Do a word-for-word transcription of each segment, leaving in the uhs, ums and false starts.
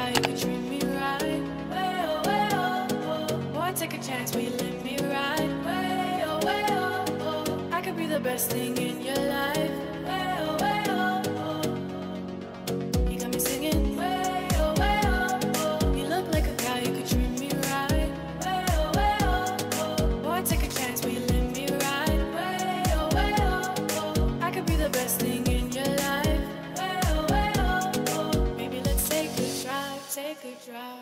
guy who could treat me right. Way oh, way oh, oh. Boy, take a chance, will you let me ride? Way oh, way oh, oh. I could be the best thing in your life. Way oh, way oh, oh. You got me singing. Way oh, way oh, oh. You look like a guy who could treat me right. Way oh, way oh, oh. Boy, take a chance, will you let me ride? Way oh, way oh, oh. I could be the best thing in your life. Way oh, way oh, oh. Maybe let's take a drive, take a drive.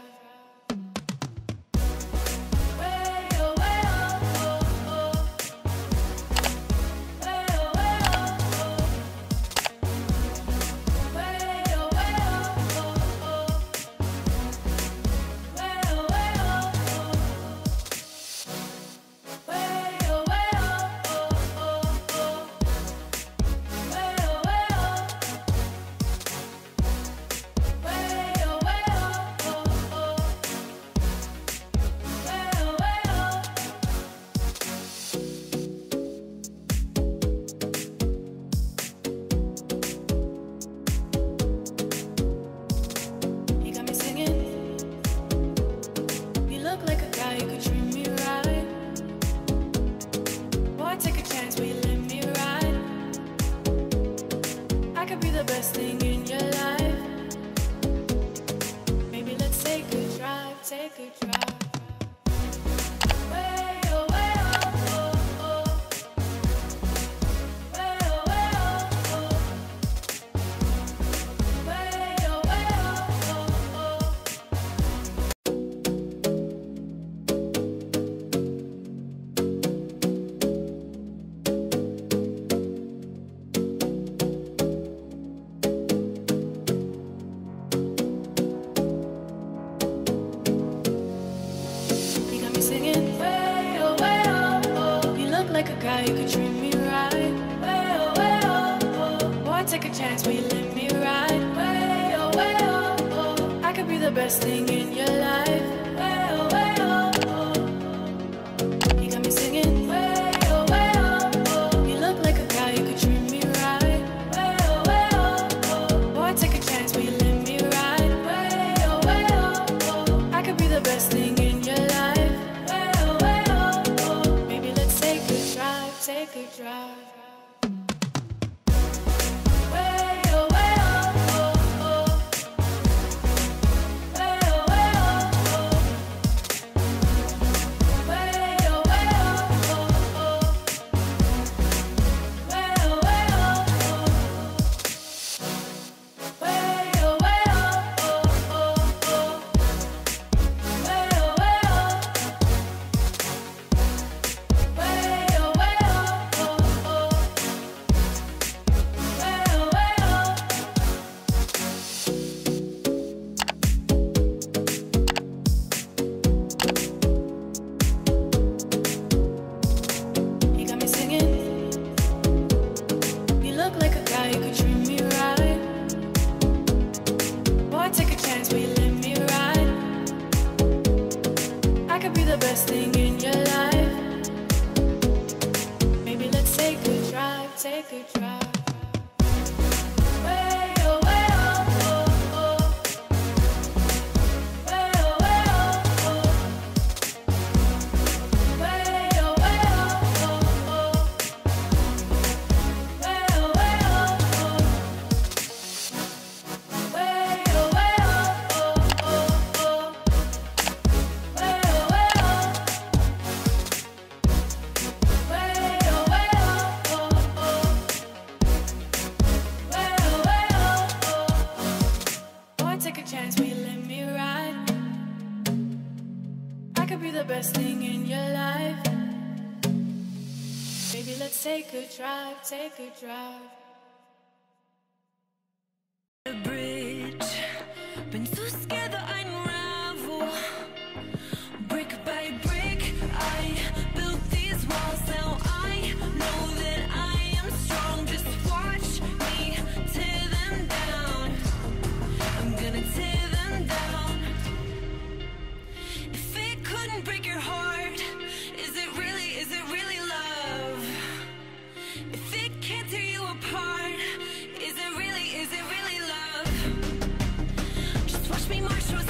Take a drive, take a drive. A bridge, been too scared that I'd unravel. Brick by brick, I built these walls. Now I know that I am strong. Just watch me tear them down. I'm gonna tear them down. If it couldn't break your heart, is it really, is it really love? If it can't tear you apart, is it really, is it really love? Just watch me march.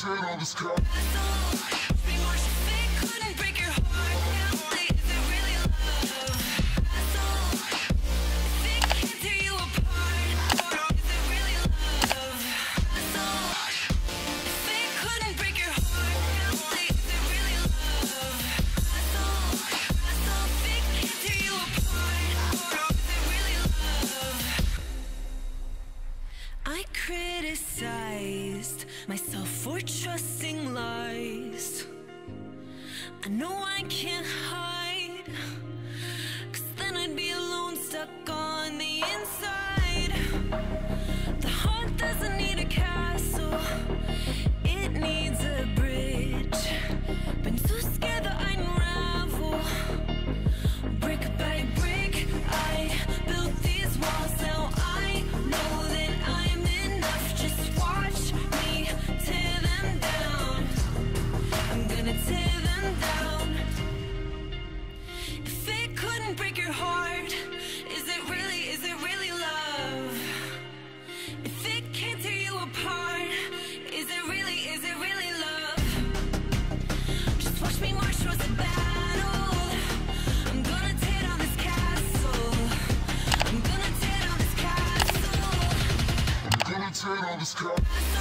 tear down this car. I criticized myself for trusting lies. I know I can't hide, 'cause then I'd be alone, stuck on the inside. The heart doesn't need a castle, it needs a bridge. Been too scared that I'd unravel. Brick by brick, I built these walls. Now I know that I'm enough. Just watch me tear them down. I'm gonna tear them down. If it couldn't break your heart, is it really, is it really love? If it can't tear you apart, is it really, is it really love? Just watch me march towards the battle. I'm gonna tear down this castle. I'm gonna tear down this castle. I'm gonna tear down this car.